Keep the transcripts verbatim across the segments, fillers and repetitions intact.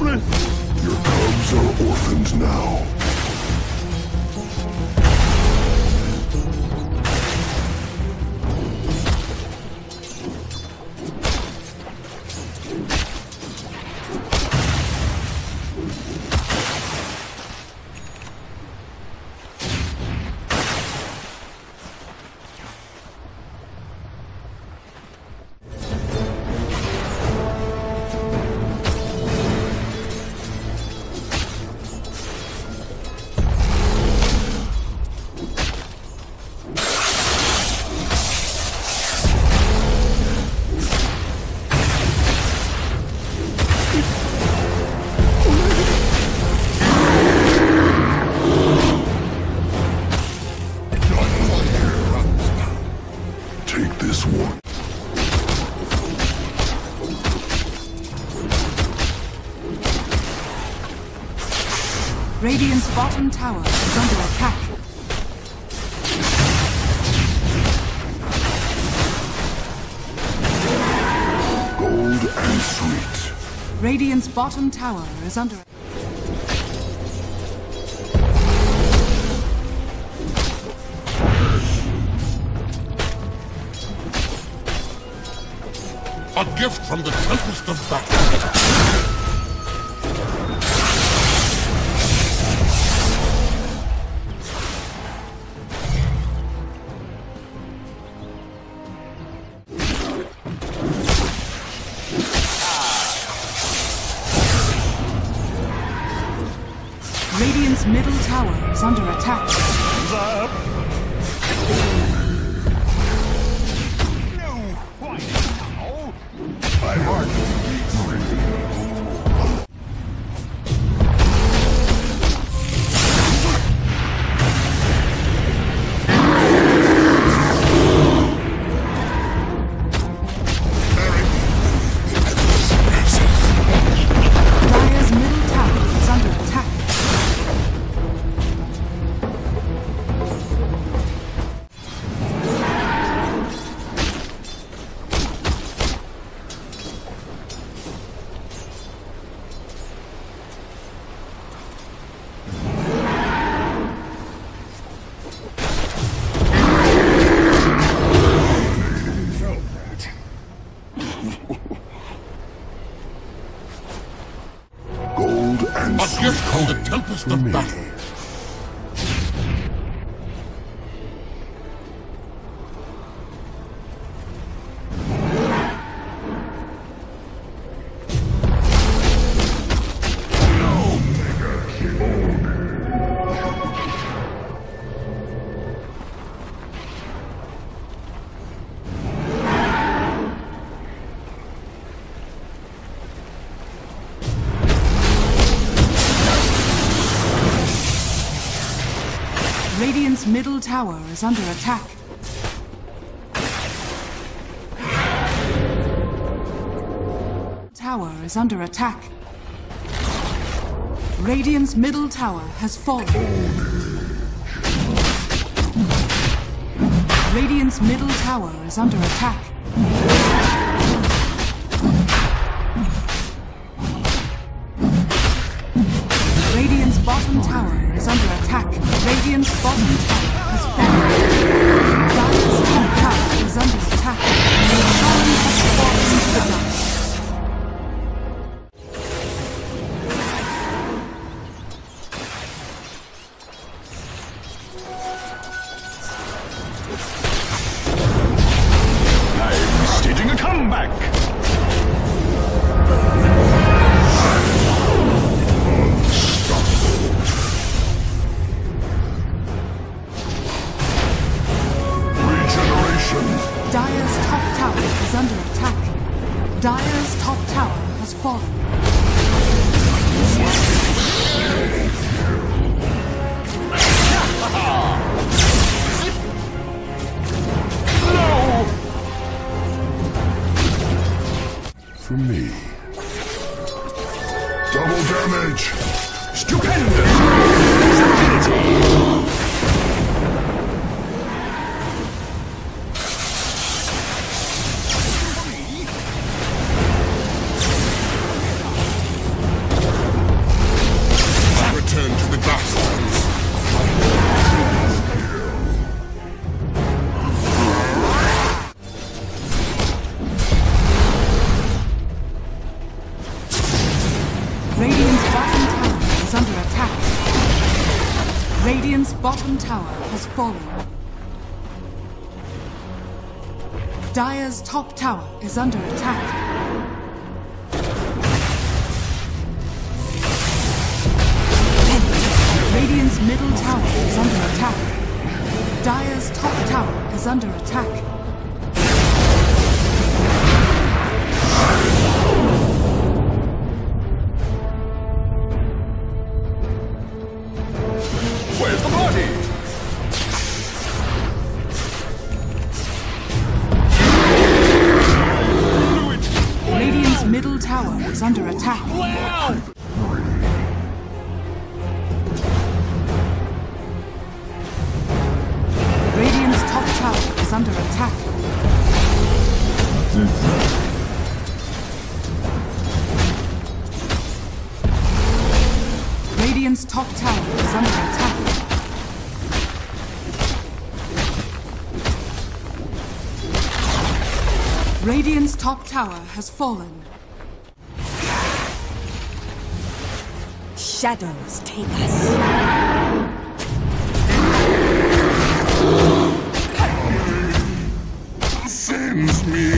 Your cubs are orphaned now. Radiant's bottom tower is under attack. Gold and sweet. Radiant's bottom tower is under attack. A gift from the Tempest of Battle. Radiant's middle tower is under attack. No, why now? My heart beats free. Dire's middle tower is under attack. Gold and A sweet gift from the coin Tempest for of me. Battle. Radiant's middle tower is under attack. Tower is under attack. Radiant's middle tower has fallen. Radiant's middle tower is under attack. Radiant's bottom tower is under attack. Radiant's bottom tower has fallen. Dire's top tower is under attack. The tower has fallen to the ground. I'm staging a comeback. Dire's top tower is under attack. Dire's top tower has fallen. For me. Double damage! Stupendous! Stupidity! Radiant's bottom tower has fallen. Dire's top tower is under attack. Radiant's middle tower is under attack. Dire's top tower is under attack. Where's the party? Radiant's middle tower is under attack. Wow! Radiant's top tower is under attack. Radiant's top tower is under attack. Radiant's top tower has fallen. Shadows take us. Sends me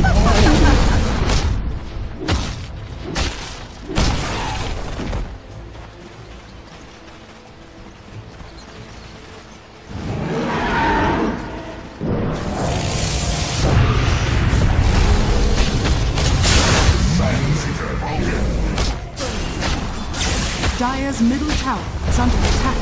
Dire's middle tower is under attack.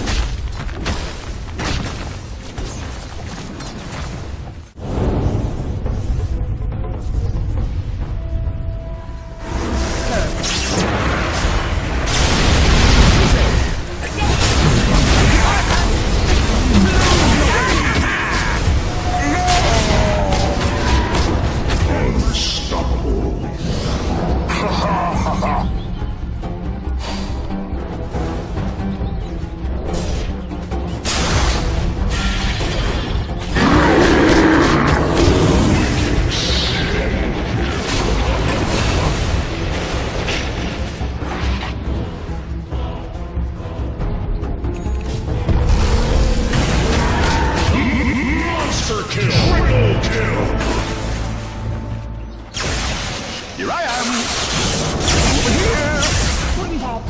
Here I am! Over here! Twin pop!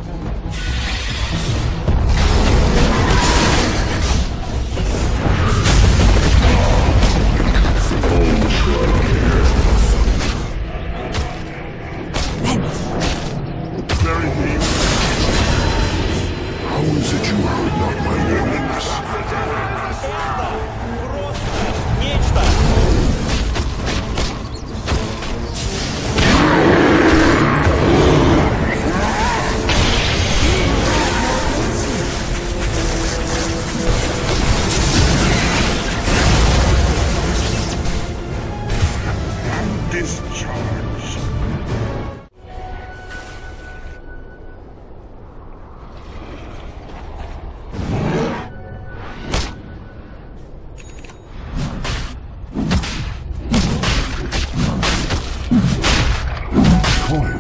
very deep. How is it you heard not my warnings? Нечто! Discharge. Coin.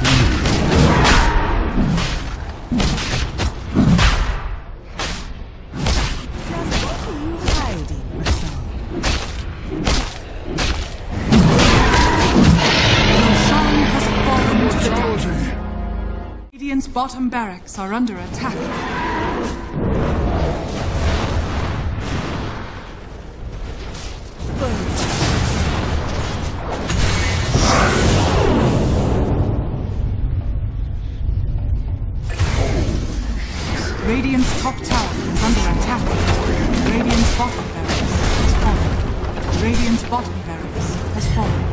Radiant's bottom barracks are under attack. Radiant's top tower is under attack. Radiant's bottom barracks has fallen. Radiant's bottom barracks has fallen.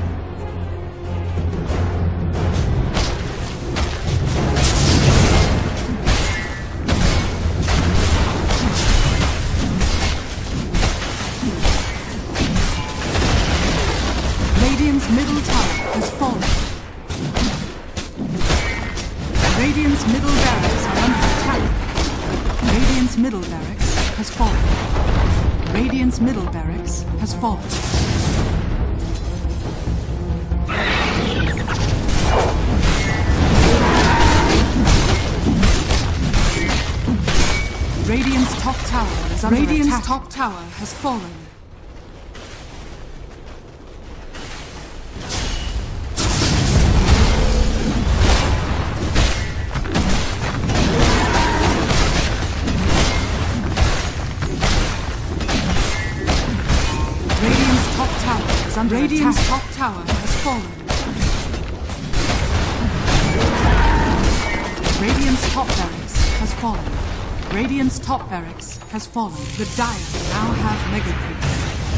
Radiant's middle tower has fallen. Radiant's middle barracks are under attack. Radiant's middle barracks has fallen. Radiant's middle barracks has fallen. Radiant's top tower is under Radiant's attack. Radiant's top tower has fallen. Radiant's top tower is under Radiant's attack. Top tower has fallen. Radiant's top barracks has fallen. Radiant's top barracks has fallen. The Dire now have mega creeps.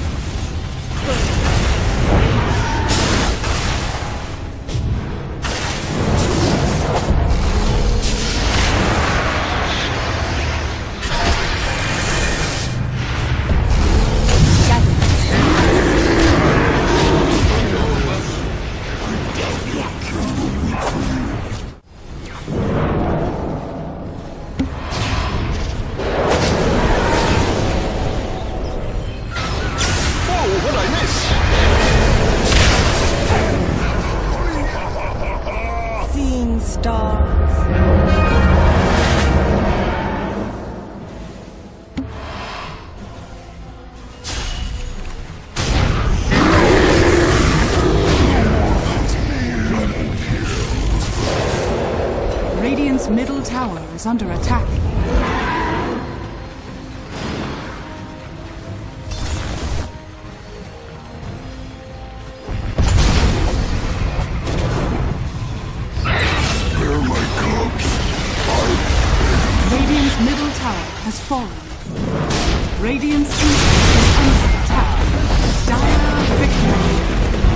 Radiant's middle tower is under attack. Spare my cubs. Radiant's middle tower has fallen. Radiant's inhibitor is under attack. Dire victory.